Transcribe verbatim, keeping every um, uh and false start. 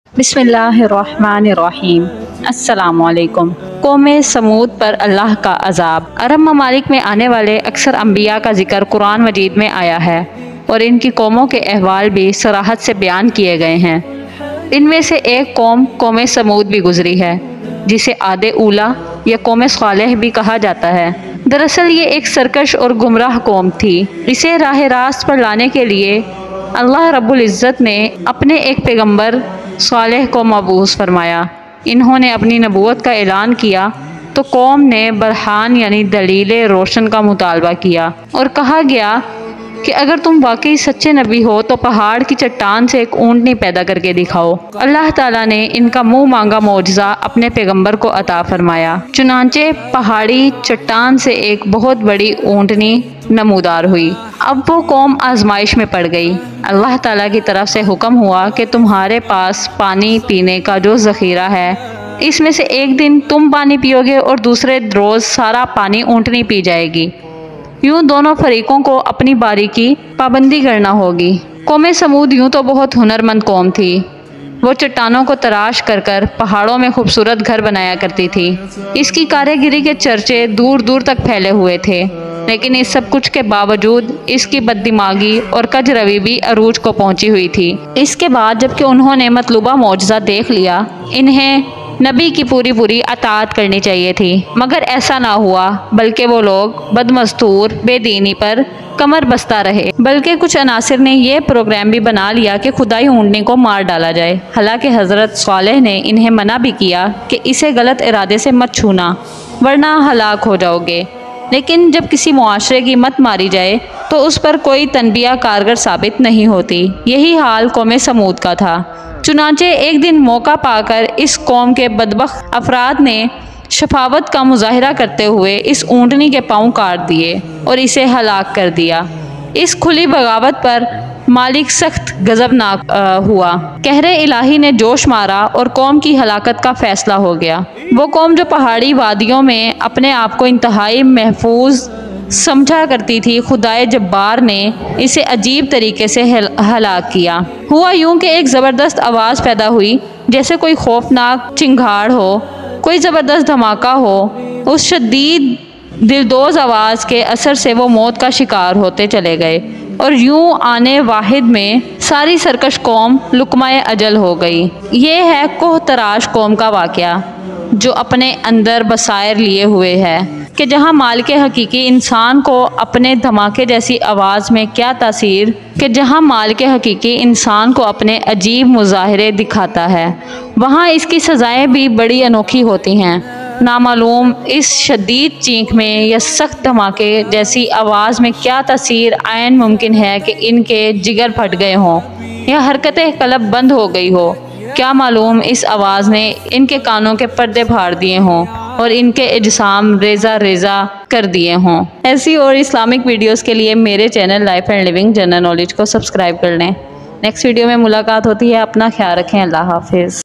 बिस्मिल्लाहिर्रहमानिर्रहीम। अस्सलामुअलैकुम। कौम समूद पर अल्लाह का अज़ाब। अरब ममालिक में आने वाले अक्सर अम्बिया का जिक्र कुरान मजीद में आया है और इनकी कौमों के अहवाल भी सराहत से बयान किए गए हैं। इनमें से एक कौम कौम समूद भी गुजरी है, जिसे आदे उला या कौम सालेह भी कहा जाता है। दरअसल ये एक सरकश और गुमराह कौम थी। इसे राह रास्त पर लाने के लिए अल्लाह रब्बुल इज़्ज़त ने अपने एक पैगंबर सालेह को मबूस फरमाया। इन्होंने अपनी नबूवत का ऐलान किया तो कौम ने बरहान यानी दलील रोशन का मुतालबा किया और कहा गया कि अगर तुम वाकई सच्चे नबी हो तो पहाड़ की चट्टान से एक ऊँटनी पैदा करके दिखाओ। अल्लाह ताला ने इनका मुंह मांगा मौजज़ा अपने पैगंबर को अता फरमाया। चुनांचे पहाड़ी चट्टान से एक बहुत बड़ी ऊँटनी नमूदार हुई। अब वो कौम आजमाइश में पड़ गई। अल्लाह ताला की तरफ से हुक्म हुआ कि तुम्हारे पास पानी पीने का जो ज़ख़ीरा है, इसमें से एक दिन तुम पानी पियोगे और दूसरे रोज़ सारा पानी ऊँटनी पी जाएगी। यूँ दोनों फरीकों को अपनी बारी की पाबंदी करना होगी। कौम समूद यूँ तो बहुत हुनरमंद कौम थी। वो चट्टानों को तराश कर कर पहाड़ों में खूबसूरत घर बनाया करती थी। इसकी कारीगरी के चर्चे दूर दूर तक फैले हुए थे, लेकिन इस सब कुछ के बावजूद इसकी बददिमागी और कजरवी भी अरूज को पहुंची हुई थी। इसके बाद जबकि उन्होंने मतलूबा मौजज़ा देख लिया, इन्हें नबी की पूरी पूरी अताअत करनी चाहिए थी, मगर ऐसा ना हुआ, बल्कि वो लोग बदमस्तूर बेदीनी पर कमर बस्ता रहे। बल्कि कुछ अनासिर ने यह प्रोग्राम भी बना लिया कि खुदाई ऊँटनी को मार डाला जाए। हालांकि हज़रत सालेह ने इन्हें मना भी किया कि इसे गलत इरादे से मत छूना, वरना हलाक हो जाओगे। लेकिन जब किसी मुआशरे की मत मारी जाए तो उस पर कोई तनबिया कारगर साबित नहीं होती। यही हाल कौम समूद का था। चुनांचे एक दिन मौका पाकर इस कौम के बदबख्त अफराद ने शफावत का मुजाहिरा करते हुए इस ऊँटनी के पाँव काट दिए और इसे हलाक कर दिया। इस खुली बगावत पर मालिक सख्त गज़बनाक हुआ। कहरे इलाही ने जोश मारा और कौम की हलाकत का फैसला हो गया। वो कौम जो पहाड़ी वादियों में अपने आप को इंतहाई महफूज समझा करती थी, खुदाए जब्बार ने इसे अजीब तरीके से हलाक किया। हुआ यूं कि एक ज़बरदस्त आवाज़ पैदा हुई, जैसे कोई खौफनाक चिंगाड़ हो, कोई ज़बरदस्त धमाका हो। उस शदीद दिलदोज़ आवाज़ के असर से वो मौत का शिकार होते चले गए और यूं आने वाहिद में सारी सरकश कौम लुकमाए अजल हो गई। ये है कोह तराश कौम का वाक़या, जो अपने अंदर बसायर लिए हुए है कि जहाँ मालिक हकीकी इंसान को अपने धमाके जैसी आवाज़ में क्या तासीर कि जहाँ मालिक हकीकी इंसान को अपने अजीब मुजाहिरे दिखाता है, वहाँ इसकी सज़ाएं भी बड़ी अनोखी होती हैं। नामालूम इस शदीद चीख में या सख्त धमाके जैसी आवाज़ में क्या तासीर आयन मुमकिन है कि इनके जिगर फट गए हों या हरकतें कलब बंद हो गई हो। क्या मालूम इस आवाज़ ने इनके कानों के पर्दे फाड़ दिए हों और इनके इज्साम रेज़ा रेज़ा कर दिए हों। ऐसी और इस्लामिक वीडियोस के लिए मेरे channel life and living general knowledge को सब्सक्राइब कर लें। नेक्स्ट वीडियो में मुलाकात होती है। अपना ख्याल रखें। अल्लाह हाफिज़।